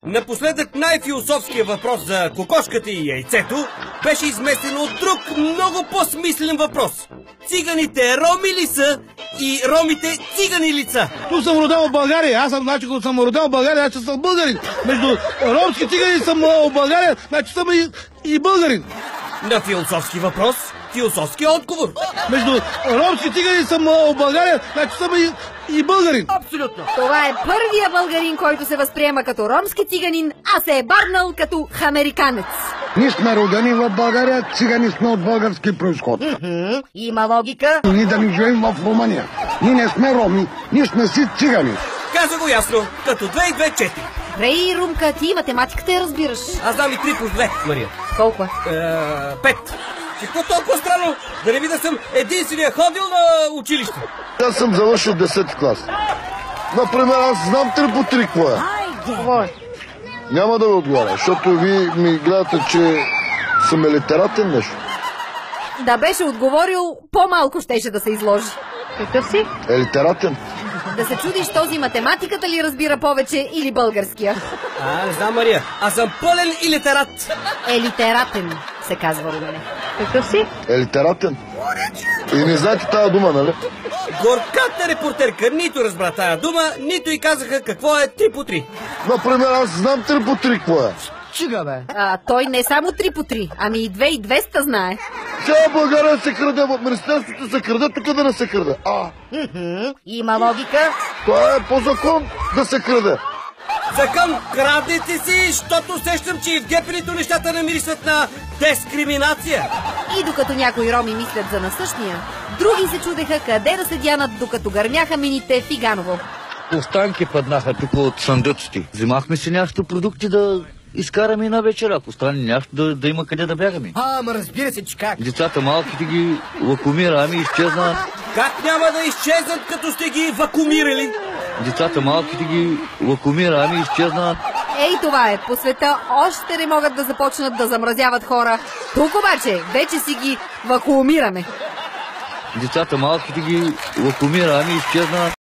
Напоследък най-философският въпрос за кокошката и яйцето беше изместен от друг, много по-смислен въпрос. Циганите роми ли са и ромите цигани ли са? Тук съм роден в България. Аз съм, значи, като съм роден в България, значи съм българин. Между ромски цигани съм в България, значи съм и българин. На философски въпрос, философски отговор. Между ромски цигани съм в България, значи съм и българин. Абсолютно. Това е първия българин, който се възприема като ромски циганин, а се е барнал като американец. Ние сме родени в България, цигани сме от български произход. Има логика. Ние да ни живеем в Румъния. Ние не сме роми, ние сме си цигани. Каза го ясно, като 2 и 2 4. Рей, Румка, ти математиката я разбираш. Аз знам и 3 по 2, Мария. Колко? 5. Какво толкова странно? Да не би да съм единствения ходил на училище. Аз съм завършил 10 клас. Например, аз знам 3 по 3 какво е. Говори. Няма да ви отговаря, защото ви ми гледате, че съм литератен нещо. Да беше отговорил, по-малко щеше да се изложи. Какъв си? Литератен. Да се чудиш този математиката ли разбира повече или българския? Не знам, Мария. Аз съм пълен и литерат. Елитератен се казва у мене. Какъв си? Литератен. И не знаете тая дума, нали? Горката репортерка нито разбра тая дума, нито и казаха какво е 3 по 3. Например, аз знам 3 по 3 какво е. Чига, бе. Той не само 3 по 3, ами и 2 и 200 знае. Цяла България се краде, в Министерството се краде, тук да не се краде. Има логика. Това е по закон да се краде. Закон, крадете си, защото усещам, че и в гепенето нещата намирисват на дискриминация. И докато някои роми мислят за насъщния, други се чудеха къде да се дянат, докато гърмяха мините в Иганово. Останки паднаха тук от съндъците. Взимахме си някакви продукти да изкараме и на вечера. Ако стане някакво да има къде да бягаме. Ама разбира се, че как. Децата малките ги вакуумираме и изчезна. Как няма да изчезнат, като сте ги вакуумирали? Децата малките ги вакуумираме и изчезна. Ей, това е. По света още не могат да започнат да замразяват хора. Тук обаче вече си ги вакуумираме. Децата малките ги вакуумираме и изчезна.